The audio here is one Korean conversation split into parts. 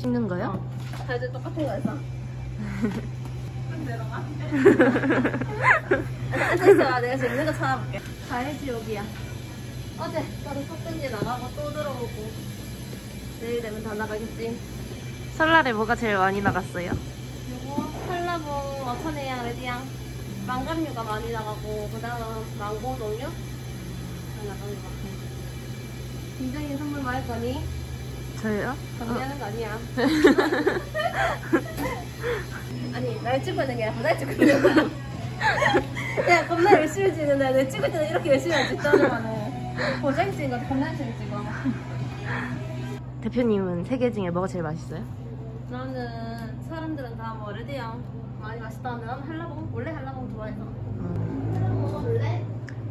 찍는 거요? 다 이제 똑같은 거 했어. 앉아있어요. 내가 재밌는 거 찾아볼게. 가야지 여기야. 어제 나도 석등지 나가고 또 들어오고 내일 되면 다 나가겠지. 설날에 뭐가 제일 많이 나갔어요? 요거 한라봉, 어천해양, 레디양, 망감류가 많이 나가고 그 다음 망고 종류 다 나가는 것 같아. 굉장히 선물 많을 거니? 저요? 정리하는 거 아니야. 아니 날 찍고 있는 게 아니라 바다를 찍고 있는 거야. 야 겁나 열심히 찍는데 내 찍을 때는 이렇게 열심히 안 찍잖아. 보장 찍은 거 겁나 열심히 찍어. 대표님은 세 개 중에 뭐가 제일 맛있어요? 나는 사람들은 다 뭐 레드양 많이 맛있다는데 나는 한라봉 원래 한라봉 좋아해서. 한라봉 먹어볼래?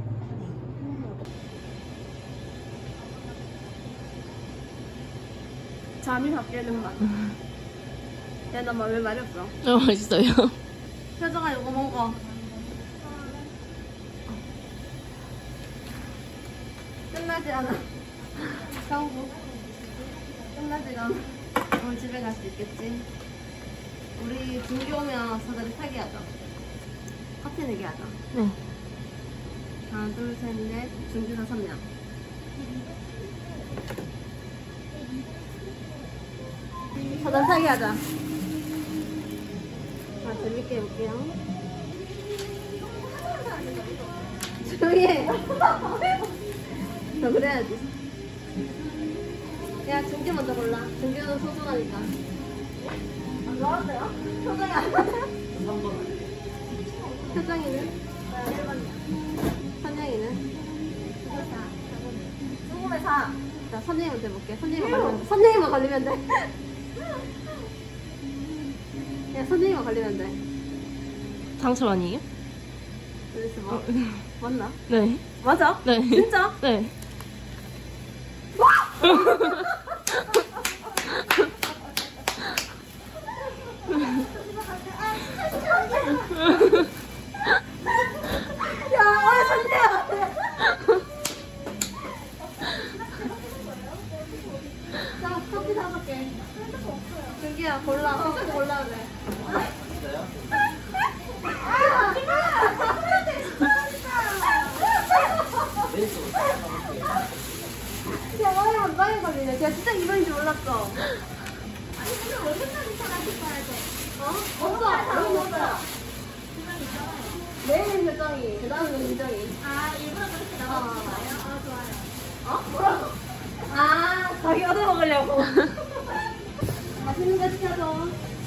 잠이 바뀌는 맛. 야, 나 왜 말이 없어? 맛있어요. 효정아, 이거 먹어. 끝나지 않아. 강구. 끝나지가 않아. 오늘 집에 갈 수 있겠지? 우리 준규 오면 사다리 타기 하자. 커피 내기 하자. 네. 하나, 둘, 셋, 넷. 준규 5명. 사다리 타기 하자. 자, 재밌게 해볼게요. 조용히 해. 더 그래야지. 야, 준규 먼저 골라. 준규는 소중하니까. 안 나왔어요? 표정이 안 나와요? 표정이는? 선영이는? 4. 4. 자, 선영이한테 볼게. 선영이만 걸리면 돼. 야, 선생님만 걸리면 돼. 당첨 아니에요? 그래서 뭐 맞나? 네. 맞아? 네. 진짜? 네. 야, 왜 선생님! 자, 커피 5개. 준기야, 골라. 커피 골라야 돼. 야, 와이 한 방에 걸리네. 제가 진짜 이번인 줄 몰랐어. 아니, 근데 왜 끝까지 사라질 거야, 돼? 없어. 여기 없어요. 내일은 결정이, 그 다음은 인정이. 아, 일부러 그렇게 나가는 거예요? 아, 좋아요. 어? 뭐라고? 아, 자기 얻어먹으려고. 맛있는 거 시켜줘.